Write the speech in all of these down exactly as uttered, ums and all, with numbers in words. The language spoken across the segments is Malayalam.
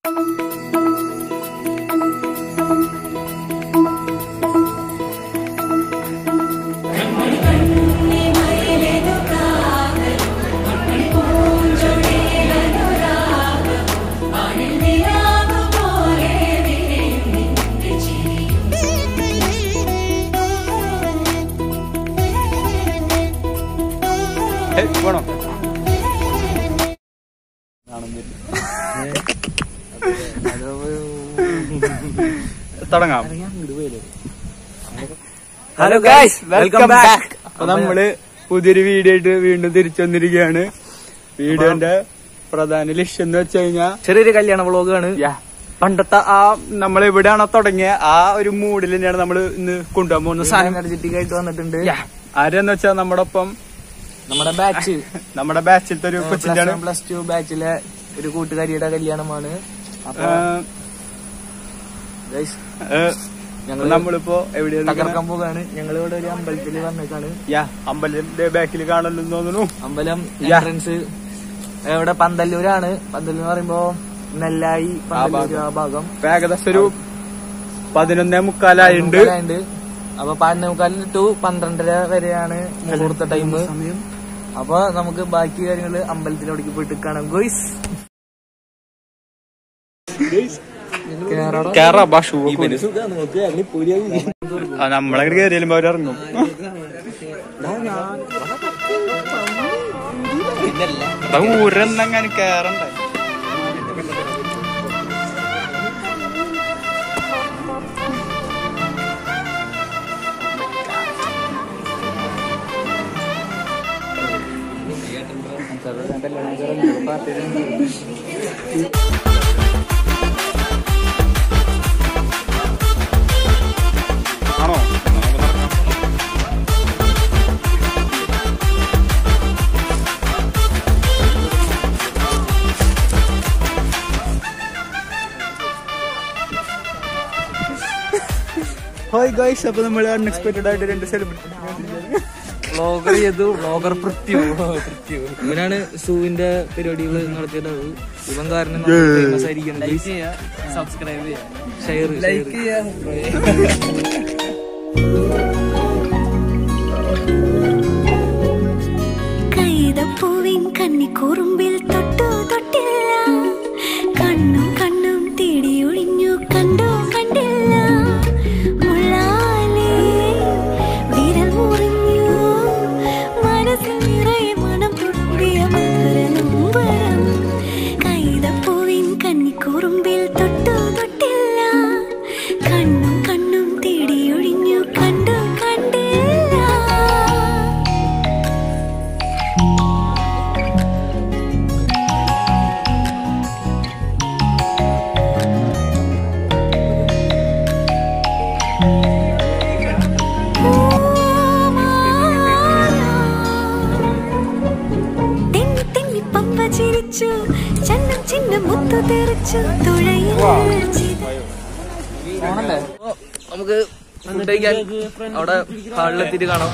തുടങ്ങാം. Hello guys, welcome back. അപ്പൊ നമ്മള് പുതിയൊരു വീഡിയോ ആയിട്ട് വീണ്ടും തിരിച്ചു വന്നിരിക്കുകയാണ്. വീഡിയോന്റെ പ്രധാന ലക്ഷ്യം എന്ന് വെച്ച് കഴിഞ്ഞാൽ ചെറിയൊരു കല്യാണ വ്ളോഗാണ്. പണ്ടത്തെ ആ നമ്മൾ എവിടെയാണോ തുടങ്ങിയ ആ ഒരു മൂഡിൽ തന്നെയാണ് നമ്മൾ ഇന്ന് കൊണ്ടുപോകാൻ പോകുന്നത്. സാധനം എനർജറ്റിക് ആയിട്ട് വന്നിട്ടുണ്ട്. ആരെന്ന് വെച്ചാൽ നമ്മുടെ ഒപ്പം നമ്മുടെ ബാച്ച് നമ്മുടെ ബാച്ചിലത്തെ ഒരു കൊച്ചിന്റെ പ്ലസ് ടു ബാച്ചിലെ ഒരു കൂട്ടുകാരിയുടെ കല്യാണമാണ്. അപ്പൊ ഞങ്ങൾ നമ്മളിപ്പോ എവിടെയാണ് തകർക്കാൻ പോകാണ്. ഞങ്ങൾ ഇവിടെ ഒരു അമ്പലത്തിൽ വന്നേക്കാണ്. അമ്പലത്തിന്റെ ബാക്കിൽ കാണലെന്ന് തോന്നുന്നു. അമ്പലം എൻട്രൻസ് ഇവിടെ പന്തല്ലൂരാണ്. പന്തല്ലൂർ എന്ന് പറയുമ്പോ നെല്ലായി പന്തല്ലൂർ ആ ഭാഗം. ഏകദേശം ഒരു പതിനൊന്നേ മുക്കാലായിണ്ട്. അപ്പൊ പതിനൊന്നേ മുക്കാലിന് ടു പന്ത്രണ്ടര വരെയാണ് മുഹൂർത്ത ടൈം. അപ്പൊ നമുക്ക് ബാക്കി കാര്യങ്ങള് അമ്പലത്തിലോടേക്ക് പോയിട്ട് കാണാം. ഗോയ്സ് നമ്മളങ്ങനെ കയറിയാലും അവരിറങ്ങും. ഊരെന്നങ്ങനെ കേറണ്ടേ. ആണോ? ഹായ് ഗൈസ്, അപ്പൊ നമ്മൾ അൺഎക്സ്പെക്ടഡ് ആയിട്ട് രണ്ട് സെലിബ്രിറ്റി വ്ളോഗർ ചെയ്തു. വ്ളോഗർ പൃഥ്വി ഇവനാണ് സൂവിന്റെ പരിപാടികൾ നടത്തിയത്. ഇവൻ കാരണം ഫേമസ് ആയിരിക്കണം. സബ്സ്ക്രൈബ് ചെയ്യുക, ഷെയർ ലൈക്ക് ചെയ്യുക. കൈതപ്പൂവിൻ കന്നിക്കൂറുമ്പിൽ തൊട്ടു തൊട്ടില്ല, കണ്ണും കണ്ണും തേടി ഒഴിഞ്ഞു കണ്ടു കണ്ടില്ല, മുള്ളാലേ വിരൽ മുറിഞ്ഞു മനസ്സിൽ നിറയെ മണം തുള്ളിയ മധുര നൊമ്പരം. കൈതപ്പൂവിൻ കന്നിക്കൂറുമ്പിൽ തൊട്ടു തൊട്ടില്ല, കണ്ണും കണ്ണും തേടി ഒഴിഞ്ഞു കണ്ടു കണ്ടില്ല. ചന്നം ചിന്ന മുത്തു തെറിച്ചു തുഴയിൽ നമുക്ക് ഫുഡ് കഴിക്കാൻ അവിടെ ഹാളിലെത്തിയിട്ട് കാണാം.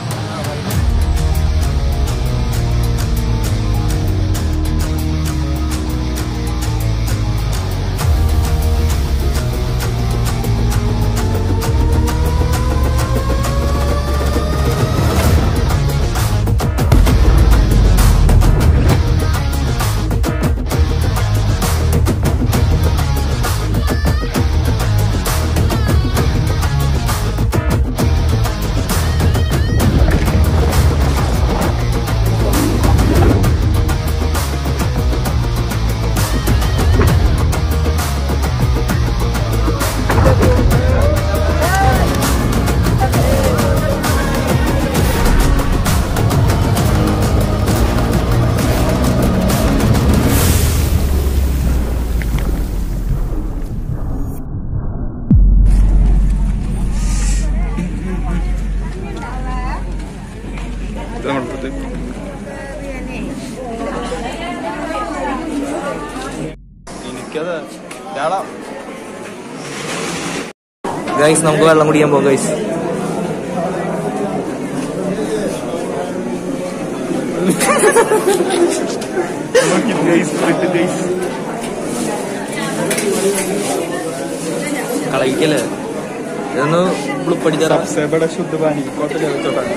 ഗൈസ് നമുക്ക് വെള്ളം കുടിക്കാൻ പോകാം ഗൈസ്. കളയിക്കല്ലേ ഇതൊന്ന് പുളിപ്പടിച്ചാ सबसे बड़ा शुद्ध पानी कौन सा जगह छोटा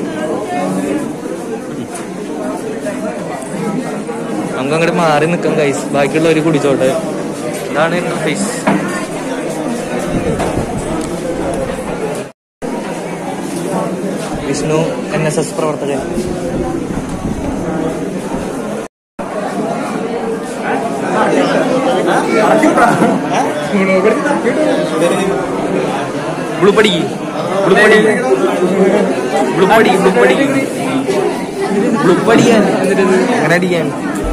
നമുക്ക് അങ്ങോട്ട് മാറി നിൽക്കാം ഗൈസ്, ബാക്കിയുള്ളവര് കുടിച്ചോട്ടെ. ഇതാണ് interface. Vishnu N S S പ്രവർത്തകൻ. ബ്ലൂപ്പടി ബ്ലൂപ്പടി ബ്ലൂപ്പടി ബ്ലൂപ്പടി ബ്ലൂപ്പടിക്കാൻ എന്നിട്ട് അങ്ങനെ അടിക്കാൻ.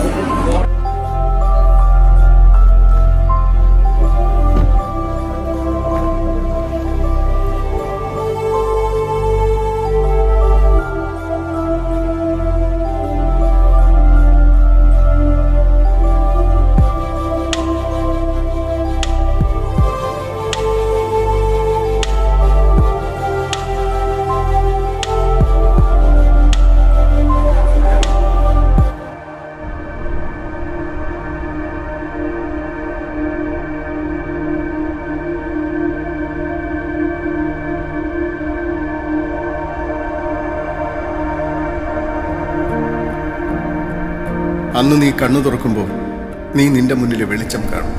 അന്ന് നീ കണ്ണു തുറക്കുമ്പോൾ നീ നിന്റെ മുന്നിലെ വെളിച്ചം കാണും.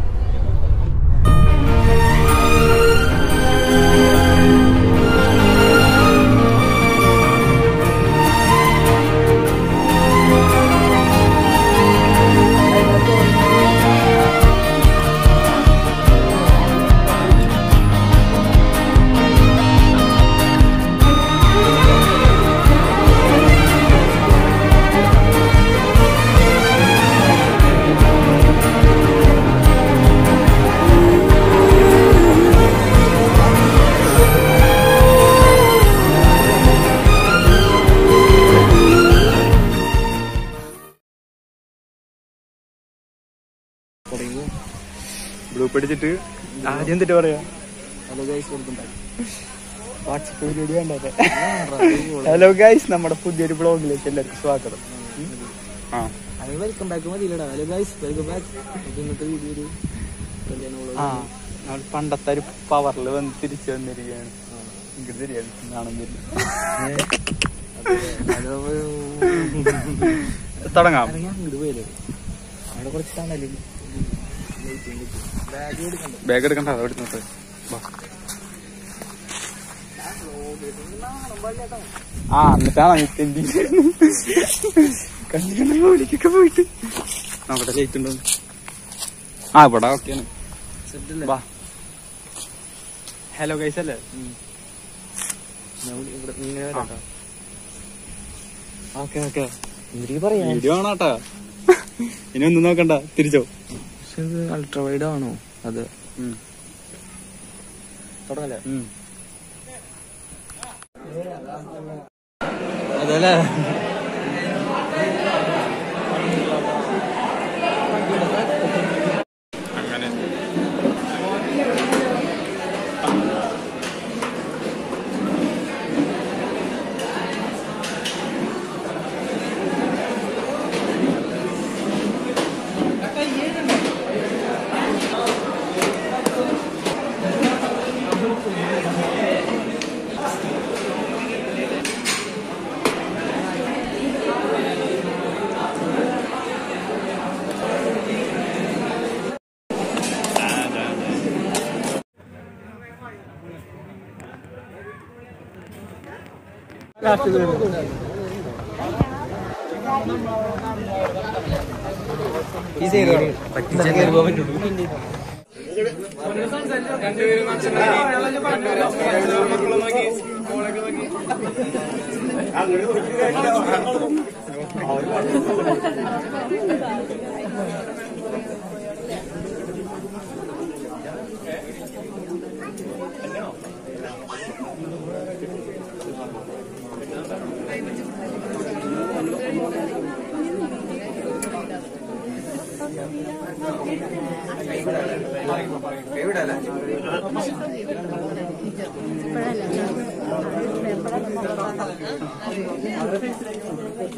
ബ്ലൂ പഠിച്ചിട്ട് ആദ്യം എന്തിട്ട് പറയാ വാട്സപ്പ് പരിപാടി വേണ്ടേ. ഹലോ ഗൈസ്, നമ്മുടെ പുതിയൊരു ബ്ലോഗിലേക്ക് എല്ലാവർക്കും സ്വാഗതം. ആ വെൽക്കം ബാക്ക് മതിയില്ലടാ. Hello guys, welcome back. ഇന്നത്തെ വീഡിയോ ഒരു ആ നമ്മൾ പണ്ടത്തെ ഒരു പവറിൽ വന്ന് തിരിച്ചു വന്നിരിക്കുകയാണ്. ഇങ്ങോട്ട് തിരിയാണ് കാണുന്നില്ല. തുടങ്ങാം. അങ്ങോട്ട് പോയല്ലേ അവിടെ കുറച്ച് കാണല്ലേ. ബാഗ് എടുക്കണ്ട, അവിടെ നോട്ട്. ആ എന്നിട്ടാണ് കണ്ടിക്കൊക്കെ പോയിട്ട് നോക്കട്ടെ ലേറ്റ് ഉണ്ടോ. ആ ഇവിടെ ഓക്കെയാണ്. ഹലോ ഗൈസ് അല്ലേ? ഓക്കെ ഓക്കെ പറയാ. വീഡിയോ ആണോട്ടാ, ഇനി ഒന്നും നോക്കണ്ട, തിരിച്ചോ. അൾട്രാ വൈഡ് ആണോ അത്? തുടങ്ങല്ലേ? അതല്ലേ അങ്ങനെ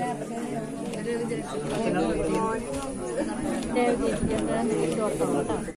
എവിടെയല്ല